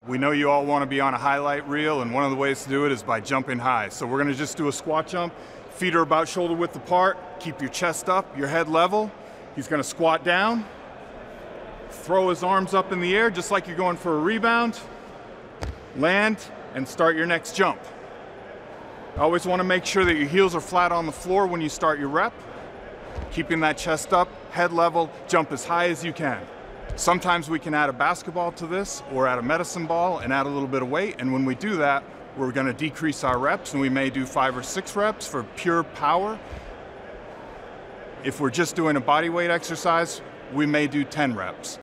We know you all want to be on a highlight reel, and one of the ways to do it is by jumping high. So we're going to just do a squat jump. Feet are about shoulder width apart. Keep your chest up, your head level. He's going to squat down, throw his arms up in the air just like you're going for a rebound, land, and start your next jump. Always want to make sure that your heels are flat on the floor when you start your rep. Keeping that chest up, head level, jump as high as you can. Sometimes we can add a basketball to this or add a medicine ball and add a little bit of weight, and when we do that, we're going to decrease our reps, and we may do 5 or 6 reps for pure power. If we're just doing a body weight exercise, we may do 10 reps.